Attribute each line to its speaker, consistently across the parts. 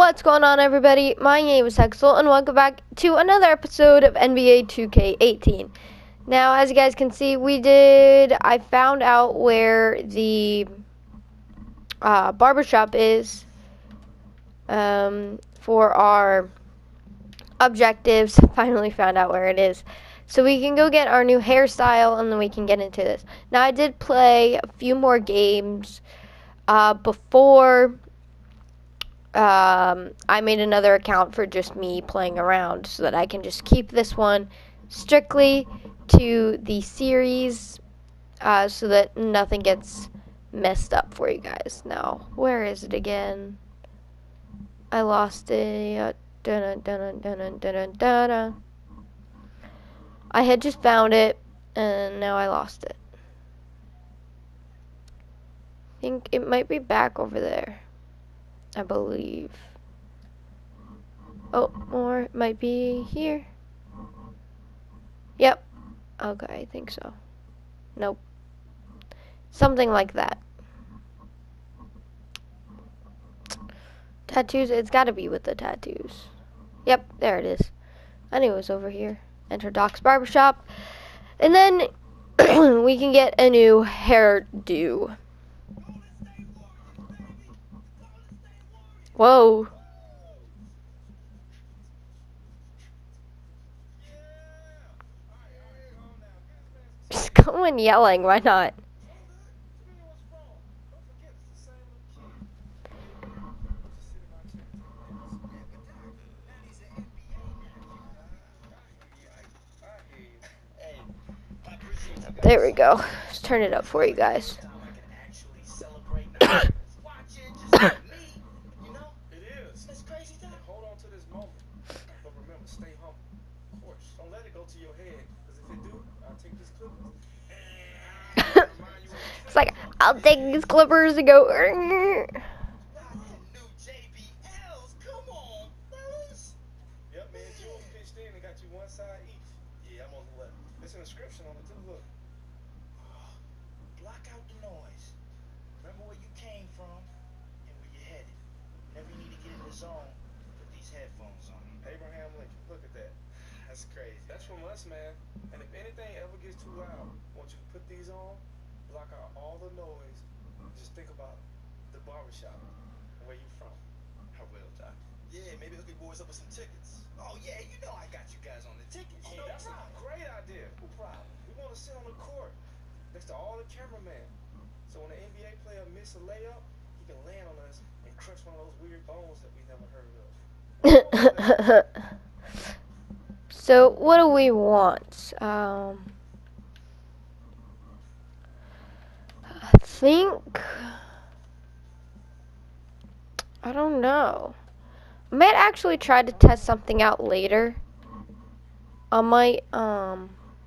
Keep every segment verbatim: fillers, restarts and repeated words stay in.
Speaker 1: What's going on, everybody? My name is Hexel, and welcome back to another episode of N B A two K eighteen. Now, as you guys can see, we did, I found out where the uh, barbershop is um, for our objectives. Finally found out where it is. So we can go get our new hairstyle, and then we can get into this. Now, I did play a few more games uh, before Um, I made another account for just me playing around so that I can just keep this one strictly to the series uh, so that nothing gets messed up for you guys. Now, where is it again? I lost it. Uh, dun dun dun dun dun dun dun. I had just found it and now I lost it. I think it might be back over there, I believe. Oh, or it might be here. Yep. Okay, I think so. Nope. Something like that. Tattoos, it's gotta be with the tattoos. Yep, there it is. I knew it was over here. Enter Doc's Barbershop. And then we can get a new hairdo. Whoa. Just go in yelling, why not? There we go. Let's turn it up for you guys. It's like, I'll take these clippers and go.
Speaker 2: There's an inscription on it too, look. Block out the noise. Remember where you came from and where you're headed. Whenever you need to get in the zone, put these headphones on. Abraham Lincoln, look at that. That's crazy. That's from us, man. And if anything ever gets too loud, I want you to put these on, block out all the noise. Just think about the barbershop and where you from. I will, Doc. Yeah, maybe hook you boys up with some tickets. Oh yeah, you know I got you guys on the tickets. Hey, no that's problem. A great idea. No problem. We want to sit on the court next to all the cameramen. So when an N B A player miss a layup, he can land on us and crunch one of those weird bones that we never heard of.
Speaker 1: So what do we want? Um, I think I don't know. I might actually try to test something out later. I might um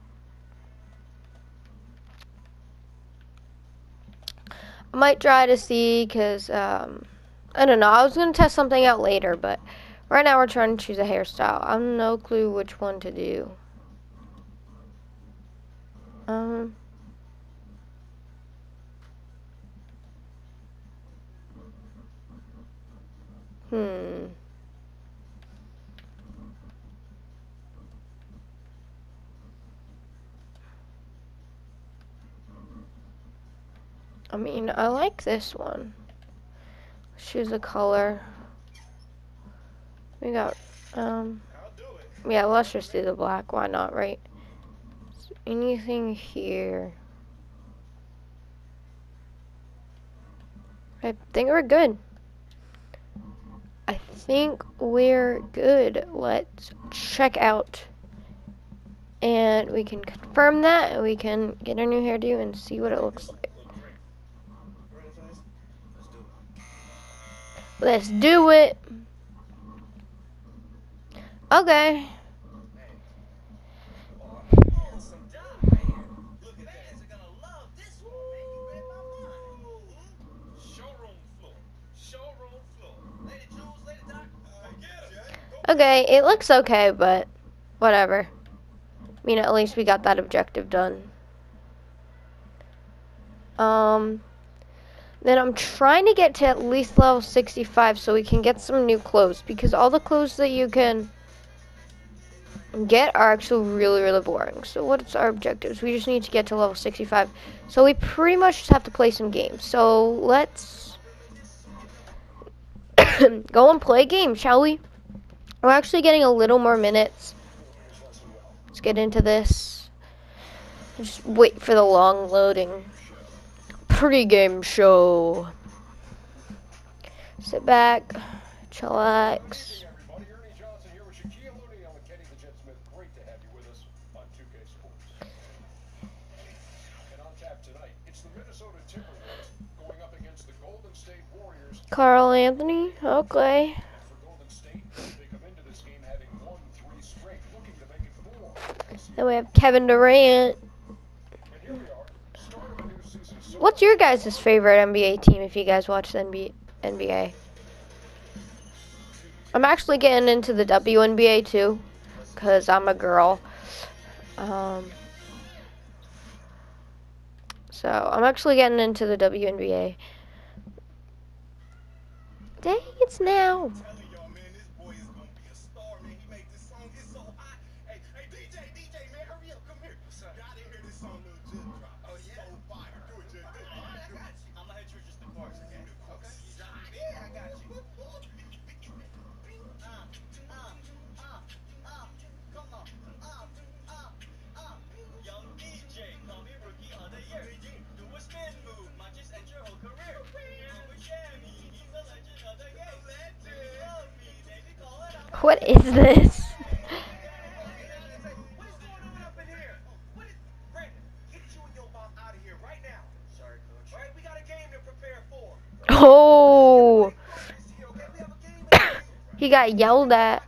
Speaker 1: I might try to see, cause um I don't know. I was gonna test something out later, but right now we're trying to choose a hairstyle. I have no clue which one to do. Um. Hmm. I mean, I like this one. Choose a color. We got, um, yeah, let's just do the black. Why not, right? So anything here? I think we're good. I think we're good. Let's check out. And we can confirm that, and we can get a new hairdo and see what it looks like. Let's do it. Okay. Okay, it looks okay, but whatever. I mean, at least we got that objective done. Um, Then I'm trying to get to at least level sixty-five so we can get some new clothes, because all the clothes that you can get are actually really, really boring. So what's our objectives? We just need to get to level sixty-five. So we pretty much just have to play some games. So let's go and play a game, shall we? We're actually getting a little more minutes. Let's get into this. Just wait for the long loading. Pre-game show. Sit back, chillax. Carl Anthony, okay. Then we have Kevin Durant. What's your guys' favorite N B A team if you guys watch the N B A? I'm actually getting into the W N B A too, because I'm a girl. Um, so I'm actually getting into the W N B A. Dang, it's now. What is this? Oh, he got yelled at.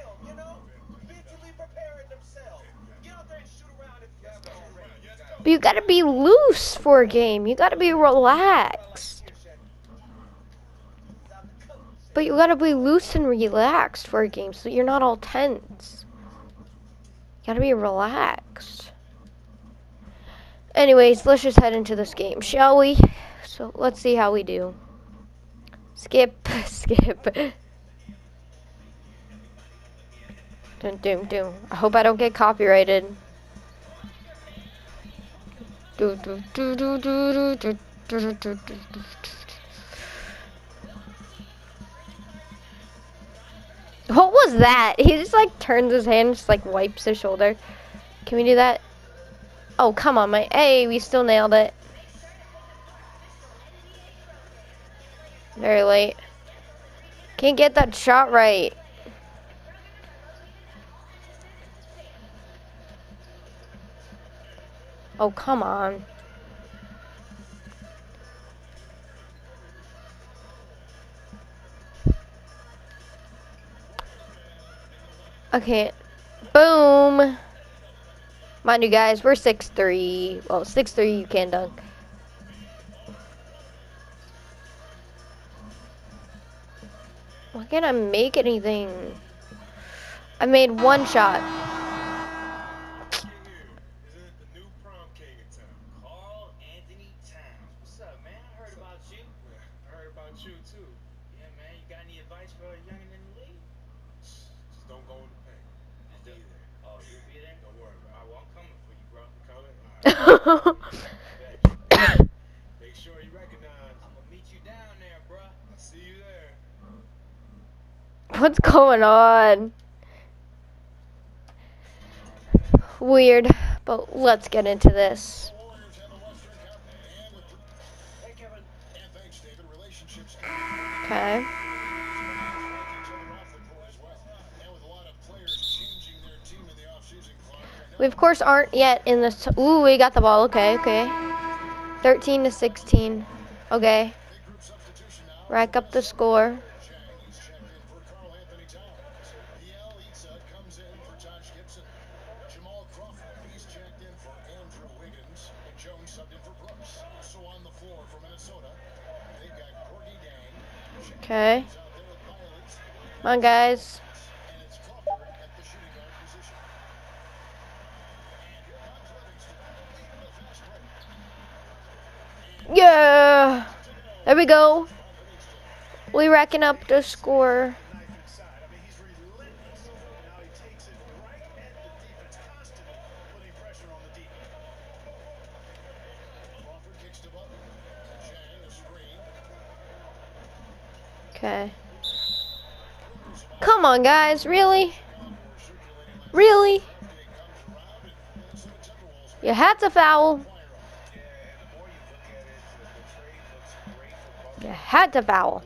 Speaker 1: But you gotta be loose for a game. You gotta be relaxed. But you gotta be loose and relaxed for a game so you're not all tense. You gotta be relaxed. Anyways, let's just head into this game, shall we? So let's see how we do. Skip, skip. Dun, dun, dun. I hope I don't get copyrighted. Do, do, do, do, do, do, do, do, do, do. What was that? He just like turns his hand, just like wipes his shoulder. Can we do that? Oh, come on, my. Hey, we still nailed it. Very late. Can't get that shot right. Oh, come on. Okay. Boom. Mind you guys, we're six three. Well, six three, you can dunk. Why can't I make anything? I made one shot.
Speaker 2: Make sure you recognize. I'm gonna meet you down there, bruh. I'll see you there.
Speaker 1: What's going on? Weird, but let's get into this. Okay. We of course aren't yet in this. Ooh, we got the ball. Okay, okay. thirteen to sixteen. Okay. Rack up the score. Okay. Come on, guys. Yeah. There we go. We racking up the score. Okay. Come on, guys. Really? Really? You had to foul. You had to foul.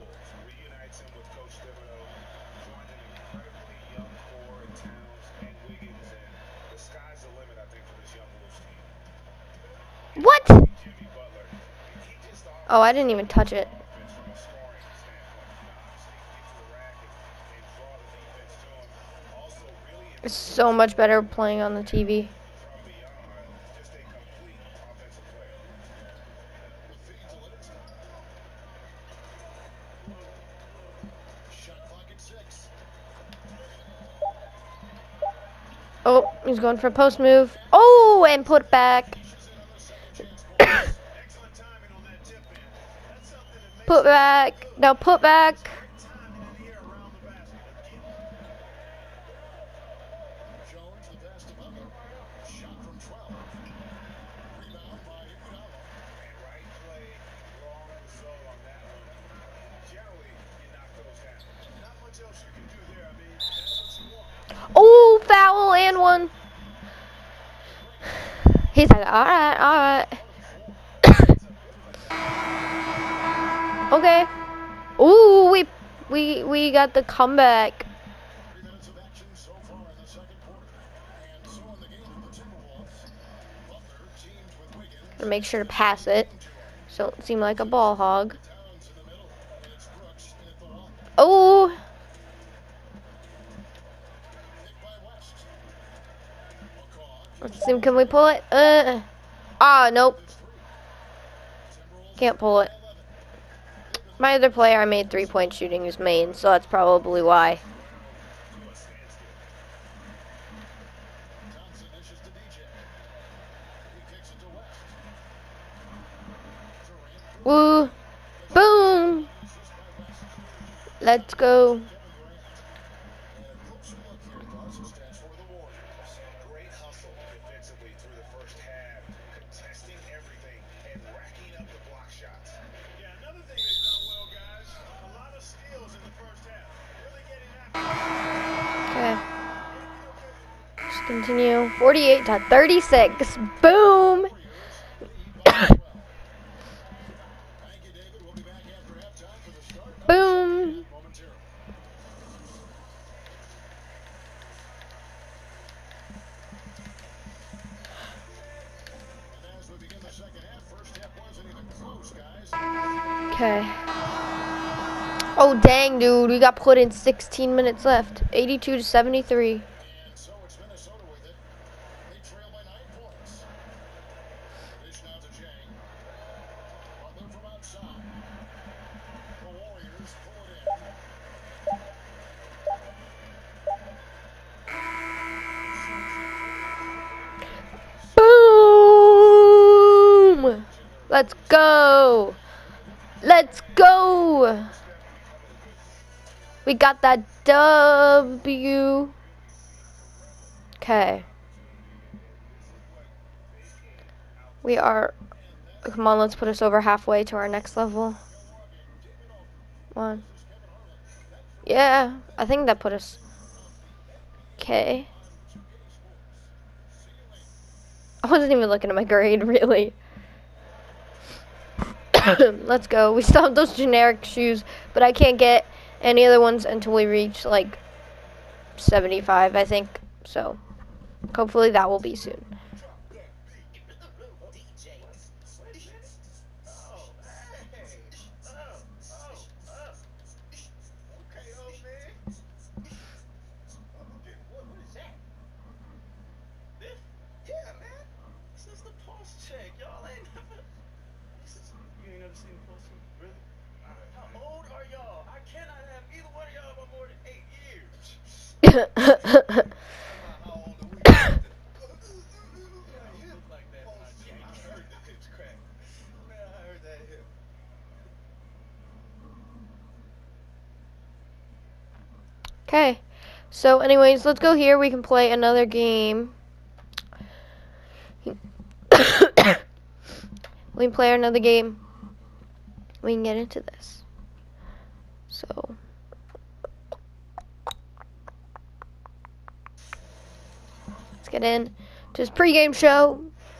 Speaker 1: What? Oh, I didn't even touch it. It's so much better playing on the T V. Oh, he's going for a post move. Oh, and put back. Put back. Now put back. Oh, foul and one. He's like, all right, all right. Okay. Ooh, we we we got the comeback. Gonna make sure to pass it, so it don't seem like a ball hog. Oh. Let's see, can we pull it? Uh. Ah, nope. Can't pull it. My other player, I made three-point shooting his main, so that's probably why. Woo! Boom! Let's go. Okay. Just continue. forty-eight to thirty-six. Boom! Boom! Okay. Oh, dang, dude. We got put in sixteen minutes left. eighty-two to seventy-three. Boom! Let's go! Let's go! We got that W. Okay. We are, come on, let's put us over halfway to our next level. One. Yeah, I think that put us, okay. I wasn't even looking at my grade, really. Let's go. We still have those generic shoes, but I can't get any other ones until we reach like seventy-five, I think. So hopefully that will be soon. Okay. So, anyways, let's go here. We can play another game. We can play another game. We can get into this. So, let's get in to this pregame show.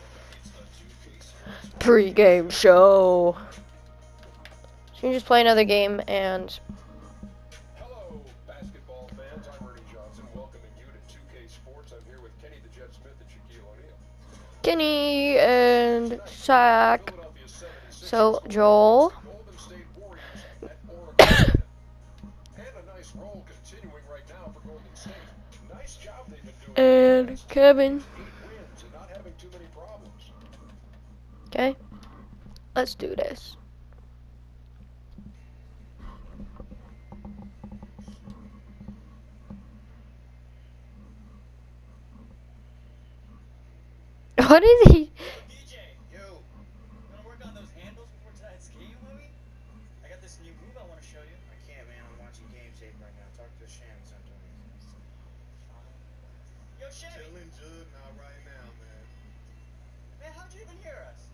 Speaker 1: Pre-game show. So you can just play another game and.
Speaker 3: Hello, basketball fans. I'm Ernie Johnson, welcoming you to two K Sports. I'm here with Kenny the Jet Smith and Shaquille O'Neal.
Speaker 1: Kenny and Shaq. So Joel.
Speaker 3: Golden State Warriors at Oracle. And a nice roll continuing right now for Golden State. Nice job they've been doing.
Speaker 1: And Kevin.
Speaker 3: Eight wins and not having too many problems.
Speaker 1: Okay, let's do this. What is he?
Speaker 4: D J, yo, wanna work on those handles before tonight's game, homie? I got this new move I wanna show you.
Speaker 2: I can't, man. I'm watching game tape right now. Talk to Shannon sometime.
Speaker 4: Yo, Shannon,
Speaker 3: Chillin' good, not right now, man.
Speaker 4: man, how'd you even hear us?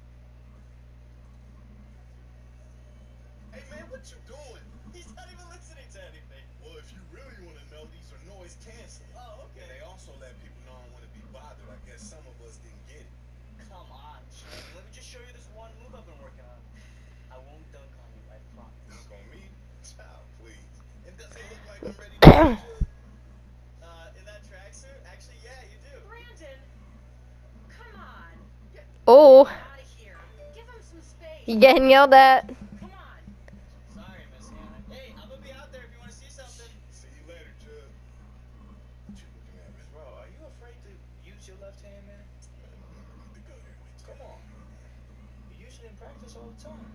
Speaker 3: Hey, man, what you doing?
Speaker 4: He's not even listening to anything.
Speaker 3: Well, if you really want to know, these are noise canceling.
Speaker 4: Oh,
Speaker 3: And
Speaker 4: okay.
Speaker 3: they also let people know I don't want to be bothered. I guess some of us didn't get it.
Speaker 4: Come on, Shannon. Let me just show you this one move I've been working on. I won't dunk on you, I promise.
Speaker 3: Dunk on me? Child, please. And does it look like I'm ready to do it?
Speaker 4: Uh, in that tracksuit? Actually, yeah, you do.
Speaker 5: Brandon, come on.
Speaker 1: Oh,
Speaker 5: Out of here. Give him some space.
Speaker 1: you getting yelled at?
Speaker 5: Come on.
Speaker 4: Sorry, Miss Hannah. Hey, I'm gonna be out there if you wanna see something.
Speaker 3: See you later, Jud. What you looking at, man?
Speaker 2: Bro, are you afraid to use your left hand, man?
Speaker 3: Man, I need to go there with you.
Speaker 2: Come on. You usually in practice all the time.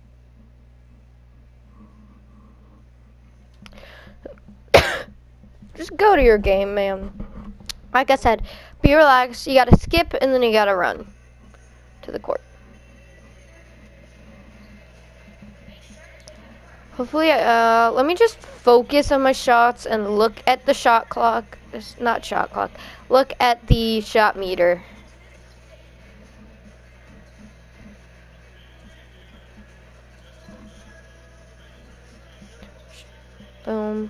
Speaker 1: Just go to your game, man. Like I said, be relaxed. You gotta skip and then you gotta run to the court. Hopefully, uh, let me just focus on my shots and look at the shot clock. It's not shot clock. Look at the shot meter. Boom.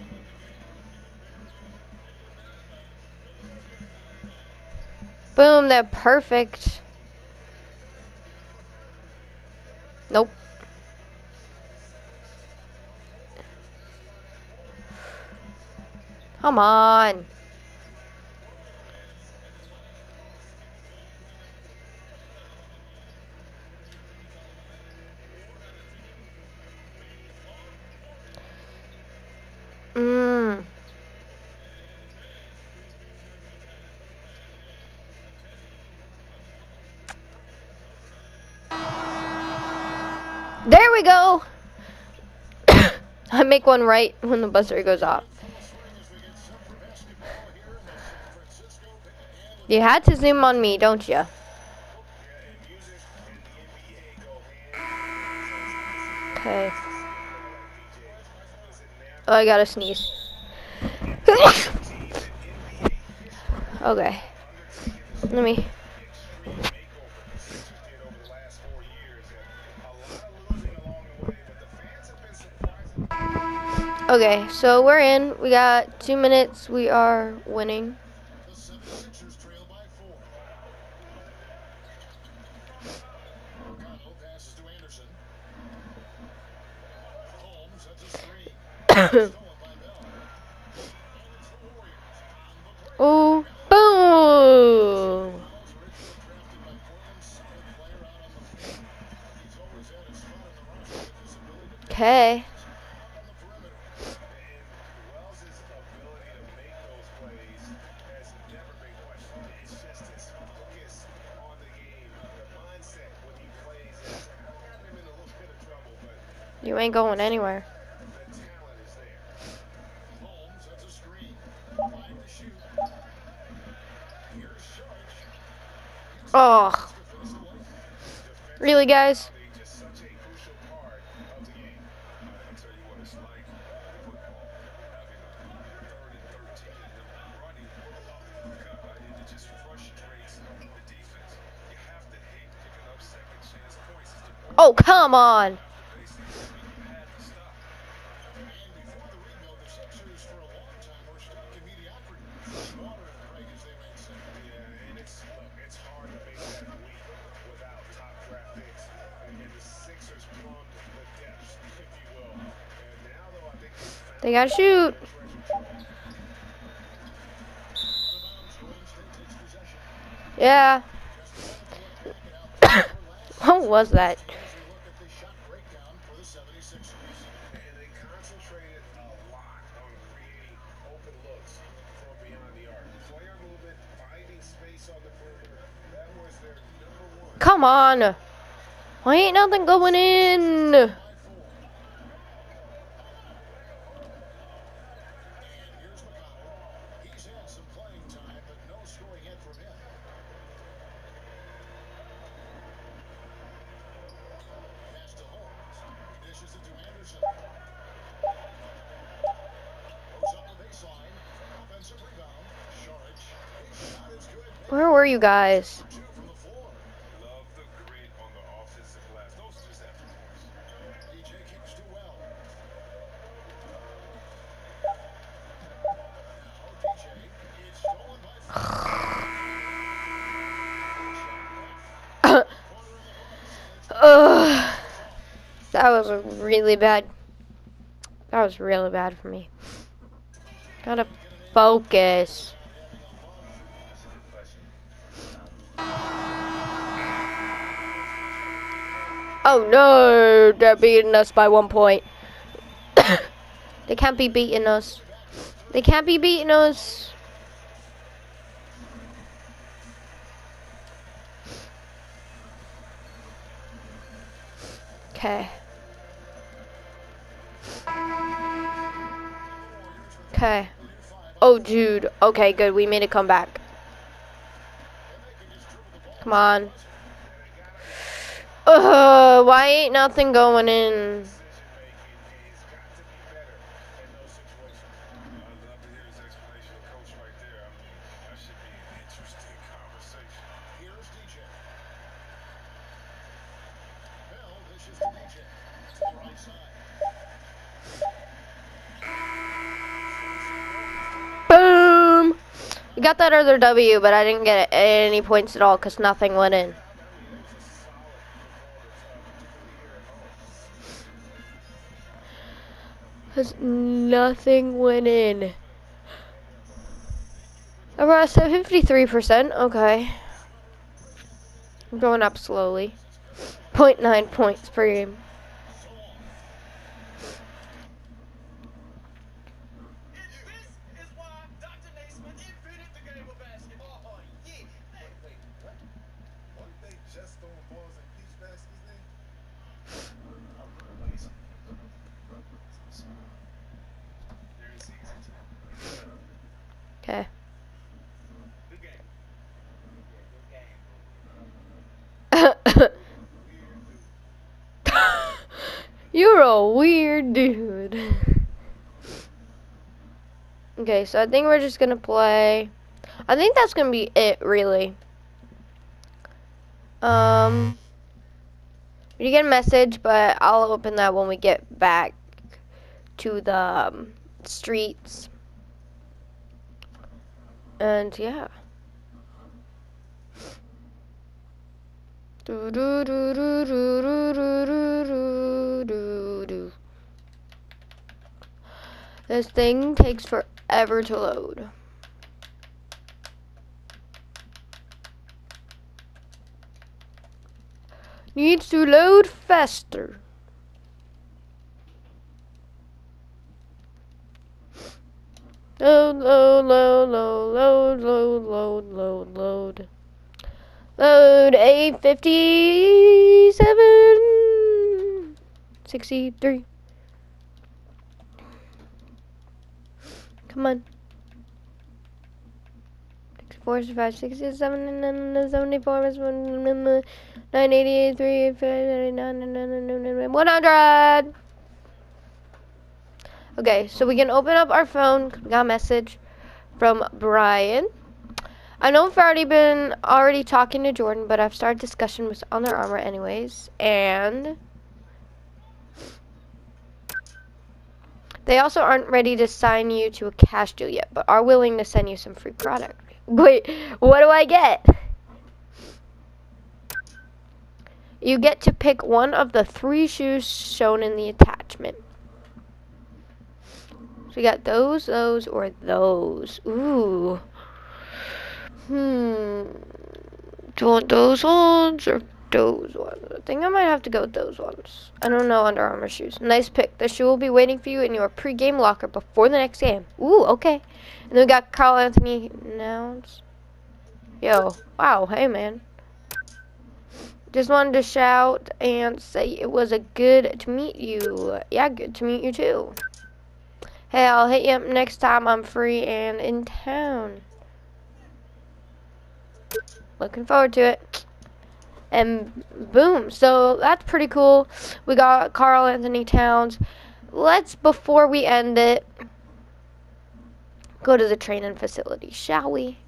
Speaker 1: Boom, they're perfect. Nope. Come on. Mm. There we go. I make one right when the buzzer goes off. You had to zoom on me, don't you? Okay. Oh, I gotta sneeze. Okay. Let me. Okay, so we're in. We got two minutes. We are winning. Oh, boom! Okay. You ain't going anywhere. Oh. Really, guys? Oh, come on. They gotta shoot. Yeah. What was that? Come on. Why ain't nothing going in? Where were you guys? Ugh. That was really bad. That was really bad for me. Gotta focus. Oh no, they're beating us by one point. They can't be beating us. They can't be beating us. Okay. Okay. Oh, dude. Okay, good. We made a comeback. Come on. Ugh, why ain't nothing going in? Boom! We got that other W, but I didn't get any points at all because nothing went in. Because nothing went in. We're at fifty-three percent. Okay. I'm going up slowly. zero point nine points per game. Okay. You're a weird dude. Okay, so I think we're just gonna play. I think that's gonna be it, really. Um, you get a message, but I'll open that when we get back to the um, streets. And yeah. Do do do do do do do do do do. This thing takes forever to load. Needs to load faster. Load, load, load, load, load, load, load, load, load. Load eight fifty-seven sixty-three. Come on. sixty-four, sixty-five, sixty-seven, seventy-four, nine eighty-eight, three eighty-nine, one hundred. Okay, so we can open up our phone. We got a message from Brian. I know I've already been already talking to Jordan, but I've started discussion with Under Armour anyways, and they also aren't ready to sign you to a cash deal yet, but are willing to send you some free product. Wait, what do I get? You get to pick one of the three shoes shown in the attachment. So we got those, those, or those. Ooh. Hmm. Do you want those ones or those ones? I think I might have to go with those ones. I don't know Under Armour shoes. Nice pick. The shoe will be waiting for you in your pre-game locker before the next game. Ooh, okay. And then we got Carl Anthony Nouns. Yo, wow, hey man. Just wanted to shout and say it was a good to meet you. Yeah, good to meet you too. Hey, I'll hit you up next time I'm free and in town. Looking forward to it. And boom. So that's pretty cool. We got Carl Anthony Towns. Let's, before we end it, go to the training facility, shall we?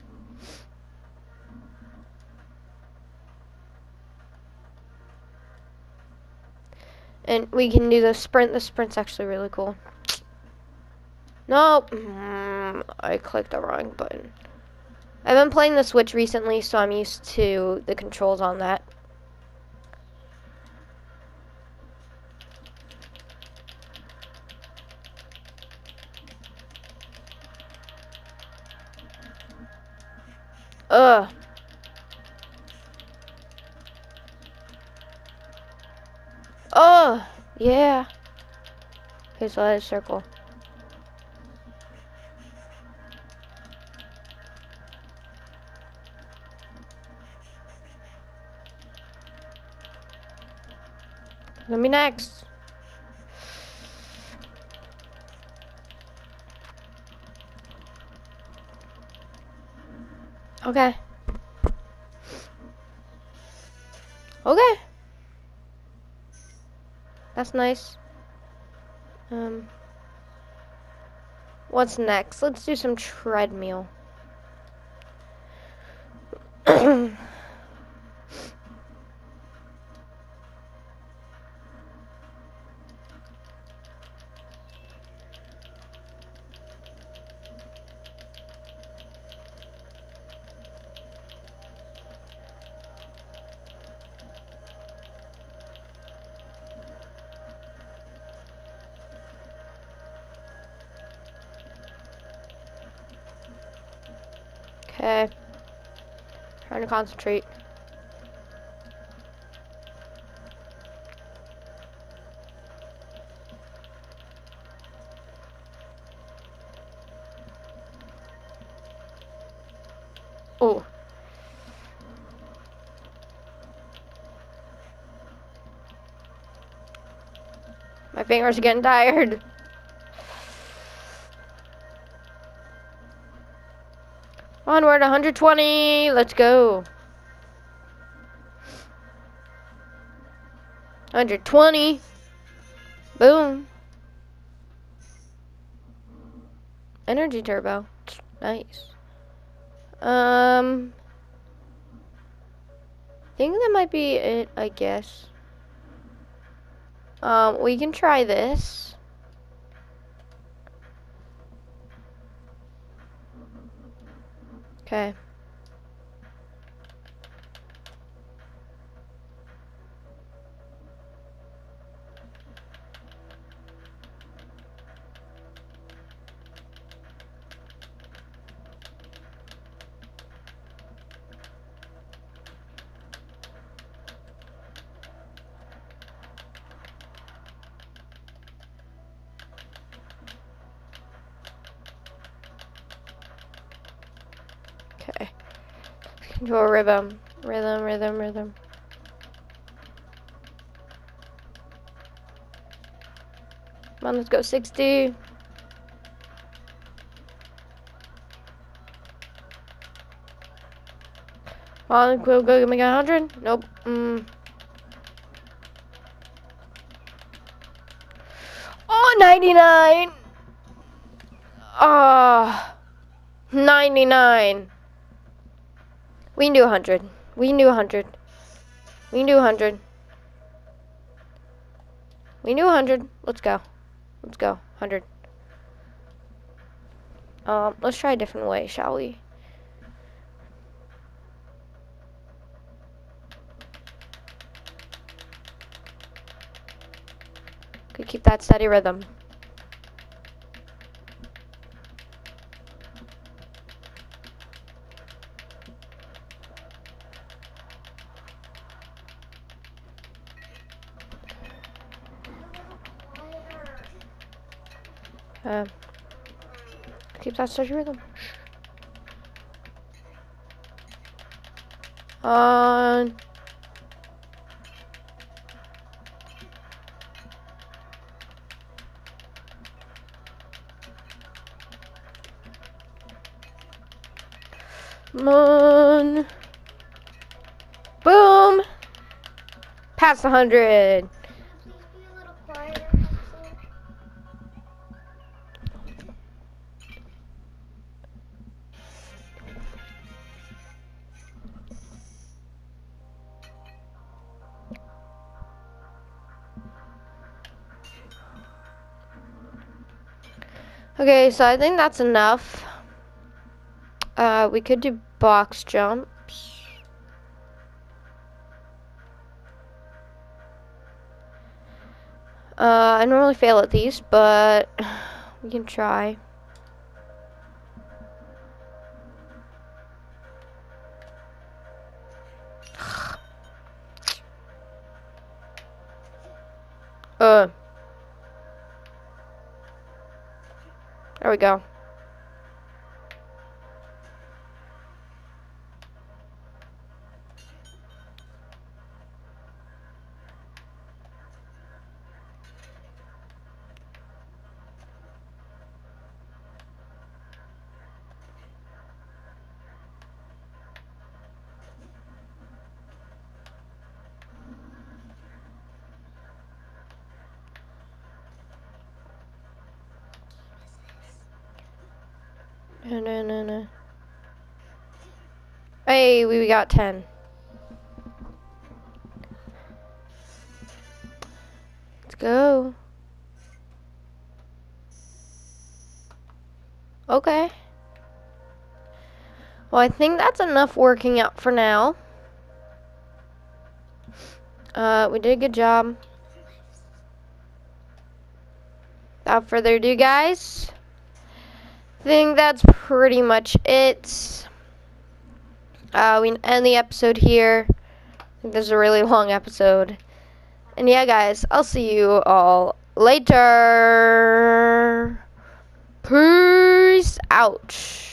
Speaker 1: And we can do the sprint. The sprint's actually really cool. Nope. Mm, I clicked the wrong button. I've been playing the Switch recently, so I'm used to the controls on that. Ugh. Oh, yeah. Okay, so I had a circle. Let me next. Okay. Okay. That's nice. Um. What's next? Let's do some treadmill. Okay. Trying to concentrate. Oh. My fingers are getting tired. Onward, one hundred twenty. Let's go. one hundred twenty. Boom. Energy turbo. Nice. Um, I think that might be it, I guess. Um, we can try this. Okay. Okay. Do a rhythm. Rhythm, rhythm, rhythm. Come on, let's go sixty. Come on, go, go, make it one hundred. Nope. Mm. Oh, ninety-nine. Ah, oh, ninety-nine. We can do one hundred. We can do one hundred. We can do one hundred. We can do one hundred. Let's go. Let's go. one hundred. Um, let's try a different way, shall we? Could keep that steady rhythm. Uh, keep that steady rhythm. On. Come on. Boom. Past one hundred.
Speaker 6: Please be a little quieter.
Speaker 1: Okay, so I think that's enough. Uh, we could do box jumps. Uh, I normally fail at these, but we can try. Uh. There we go. No, no, no, no. Hey, we got ten. Let's go. Okay. Well, I think that's enough working out for now. Uh, we did a good job. Without further ado, guys, I think that's pretty much it. Uh, we end the episode here. I think this is a really long episode. And yeah, guys, I'll see you all later. Peace out.